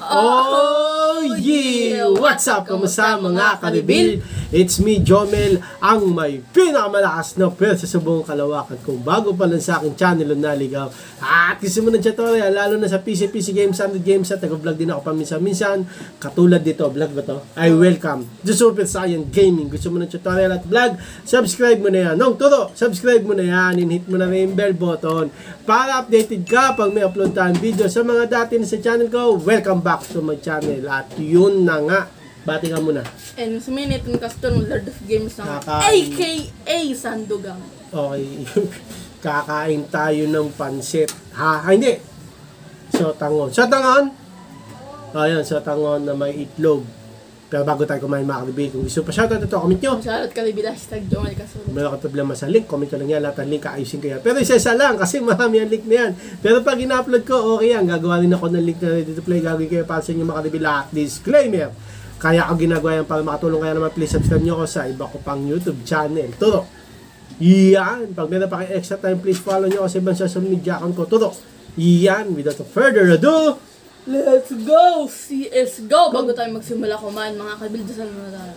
Oh yeah! What's up? Kamusta mga karibil? It's me, Jomel, ang may pinakamalakas na pwersa sa buong kalawakan. Kung bago pa lang sa aking channel na naligaw at gusto mo ng tutorial, lalo na sa PC Games, 100 Games at taga-vlog din ako paminsan-minsan. Katulad dito, vlog ba to? I welcome to Super Saiyan Gaming. Gusto mo ng tutorial at vlog? Subscribe mo na yan. Nung turo, subscribe mo na yan. Hit mo na rin yung bell button para updated ka pag may upload tayong video. Sa mga dati na sa channel ko, welcome back to my channel. At yun na nga. Bati ka muna. And sa minute ng custom Lord of Games na AKA Sandogang. Okay. Kakain tayo ng pansit. Ha? Hindi. Sotangon. Sotangon? Ayan, sotangon na may itlog. Pero bago tayo kumain mga kalibil, kung gusto pa shoutout ito, comment nyo. Shoutout kalibil, hashtag Jomel Kasuro. Meron ka problema sa link, comment ko lang yan. Lahat ng link, ayusin ko yan. Pero isa lang, kasi marami ang link na yan. Pero pag ina-upload ko, okay yan. Gagawa rin ako ng link na ready to play. Gagawin kayo para sa inyo mga kalibil. At disclaimer. Kaya ako ginagawa yan para makatulong. Kaya naman please subscribe nyo ako sa iba ko pang YouTube channel. Turo. Yan. Pag meron pa kayo extra time, please follow nyo ako sa ibang social media account ko. Turo. Yan. Without further ado, let's go! CSGO! Bago tayo magsimula kumain, mga kabil, dasal muna tayo.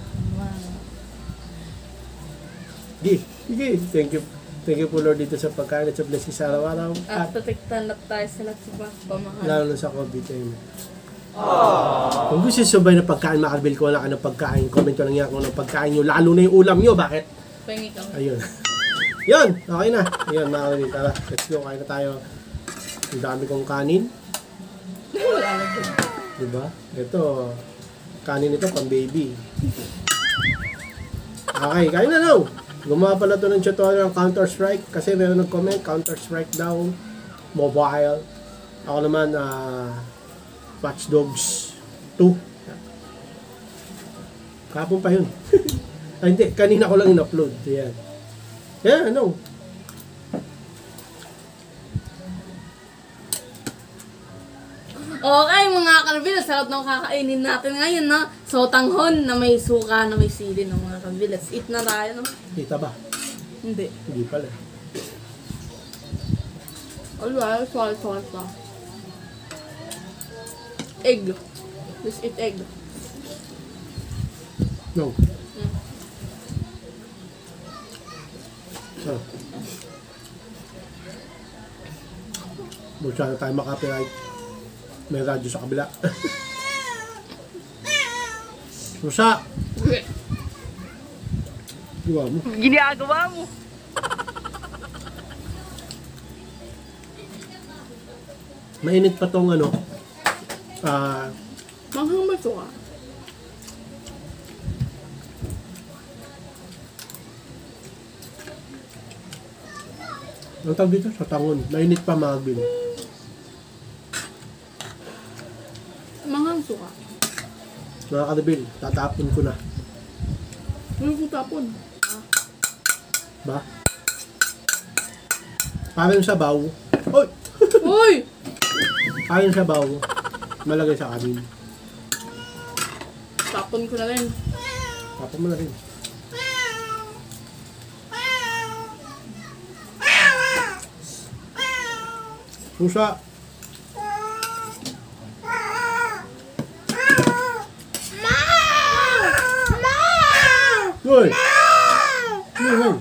Sige. Thank you po Lord dito sa pagkain at sa blessing sa araw-araw. At protektahan na tayo sa lahat sa mga pamahal. Lalo na sa COVID time. Kung gusto sabay na pagkain, mga kalibil, ko wala ka ng pagkain, comment ko lang yan kung anong pagkain nyo, lalo na yung ulam nyo. Bakit? Pahingi ka. Ayun. Yun, okay na. Ayun, mga kalibil, tara. Let's go, kain na tayo. Ang dami kong kanin. Wala lang din. Diba? Ito, kanin ito pang baby. Okay, kain na now. Gumawa pala ito ng tutorial ng Counter-Strike kasi meron nag-comment, Counter-Strike daw, mobile. Ako naman, Watch Dogs 2. Kapon pa yun. Ay, hindi, kanina ko lang in-upload. Ayan. Yan, ano? Okay mga kalbil, sarap ng kakainin natin ngayon, no? So, tanghon na may suka, na may sili, no mga kalbil. Let's eat na tayo, no? Kita ba? Hindi. Hindi pala. Alright, salt pa. Egg. Let's eat egg. No. So. Sana tayo makapiright. May radyo sa kabila. Rusa! Gawa mo. Ginagawa mo. Mainit pa tong ano. Manghang ba ito ka? Ang tawag dito sa tangon. Mainit pa mga kalibil. Manghang suka. Mga kalibil, tatapon ko na. Ano ko tapon? Ba? Parang sabaw. Oy! Uy! Parang sabaw. Malagay sa kanin. Tapon ko na rin. Tapon mo na rin. Pusa! Uy! Uy!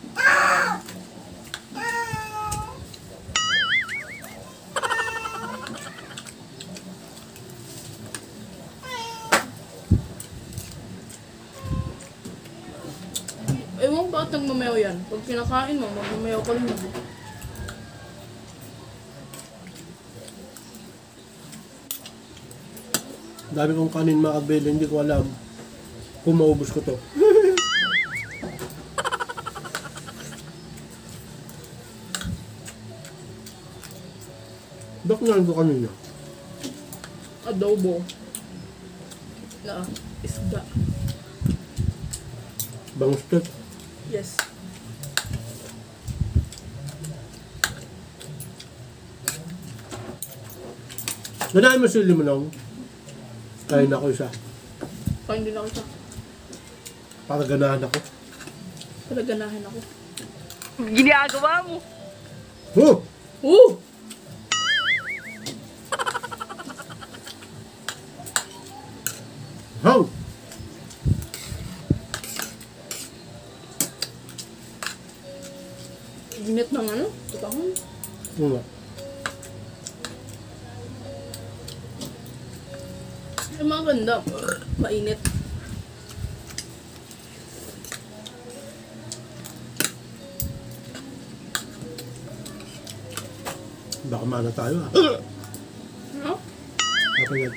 Ewan bakit nagmamayaw yan. Pag kinakain mo, magmamayaw ka rin. Dami kong kanin mga kabel, hindi ko alam kung maubos ko to. Bakit ko kanina? Adobo. Na isda. Bangstot. Yes. Ganahin mo sili mo lang. Kain ako isa. Kain din ako isa. Para ganahan ako. Para ganahan ako. Ginagawa mo. Oh! Oo nga. Yung mga ganda. Mainit. Baka mana tayo ah. No? Kapag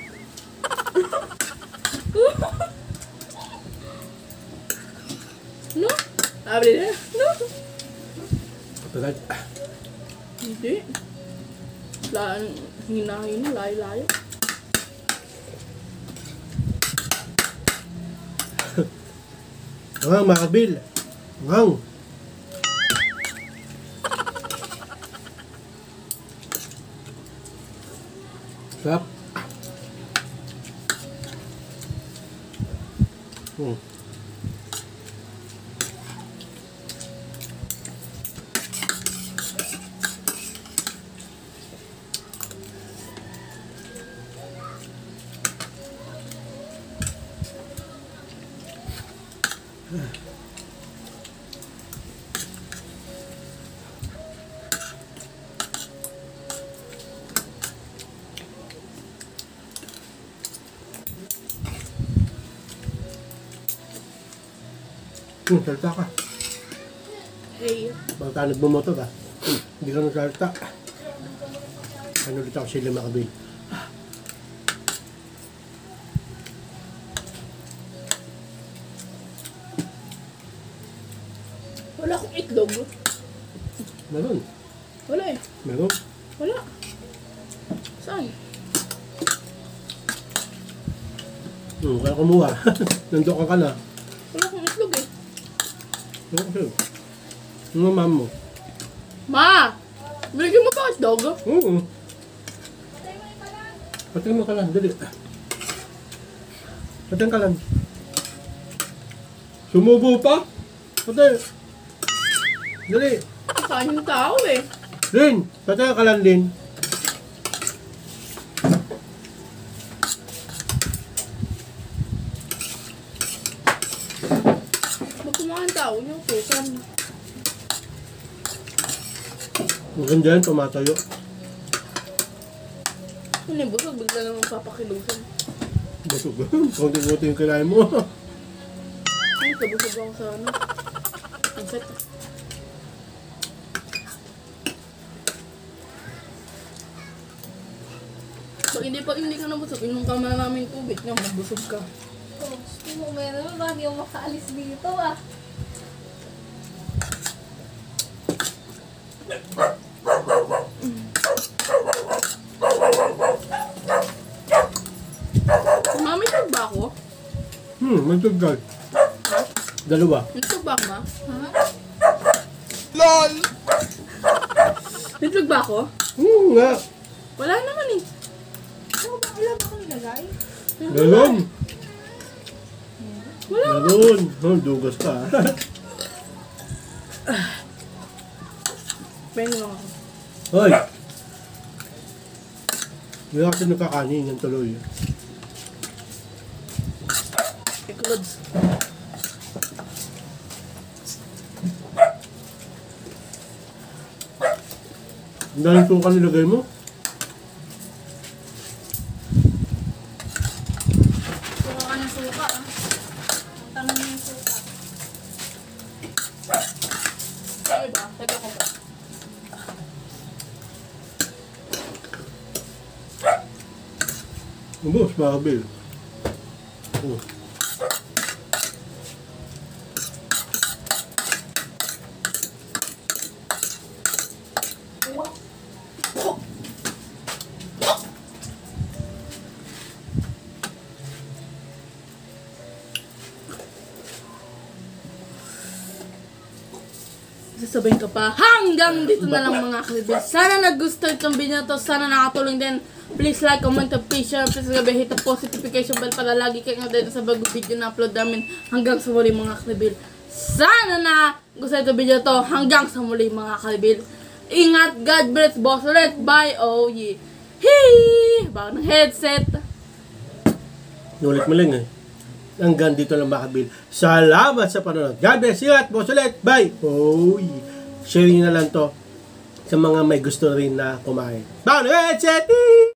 No? Abre na. No? kapag Hindi. Hinahin, layo-layo. Ang mga kabil. Ang. Sarap. Hmm. Salta ka. Hey. Baka nagbumoto ka. Hindi ka nagsalta. Ano ulit ako sila makabil. Wala akong itlog. Meron. Wala eh. Meron. Wala. Saan? Kaya kumuha. Nandun ka na. Wala akong itlog eh. Ano kasi? Ano ma'am mo? Ma! Binigyan mo ba itlog? Oo. Patay mo ka lang. Dali. Patay ka lang. Sumubo pa? Patay. Dali. Saan yung tao eh? Lin! Patay ka lang, Lin. Ba't kumain tao niyo? Susan. Maganda yan, tumatayo. Ano yung busog? Bigla naman papakilusan. Basog ba? Konti-konti yung kailangan mo. Ay, kabusog ako sa ano. Ang set. Pag hindi ka nabusog, inom ka man namin tubig nga, mabusog ka. Oh, gusto mo meron, bago yung makaalis dito ah. Mami, tug ba ako? May tuggal. Dalawa. May tug ba ako, ma? Ha? May tug ba ako? Nga. Wala naman eh. Oh, wala ba kang nilagay? Meron. Wala. Meron. Dugas ka. Pengen lang ako. Hoy! Hindi kasi nakakanin yung tuloy. Ikulods. Ang daming suka nilagay mo. Suka ka ng suka ah. Tangan mo yung suka. Sabi ba? Teka ko pa. Ubus, mga kabil. Oh. Sasabihin ka pa, hanggang dito na lang mga kaibigan. Sana nagustuhan itong video na to. Sana nakatulong din. Please like, comment, and please share. Please gabi, hit the post notification bell para lagi kayo dito sa bagong video na upload namin. Hanggang sa muli mga kaibigan. Sana na gusto itong video na to. Hanggang sa muli mga kaibigan. Ingat, God bless, boss ulit. Bye, oh yeah. Hee! Bago ng headset. Nulit mo lang eh. Hanggang dito lang mga kabil. Salamat sa panonood. God bless. Ingat. Boss ulit. Bye. Oy. Share nyo na lang to sa mga may gusto rin na kumain. Bano, Chetty!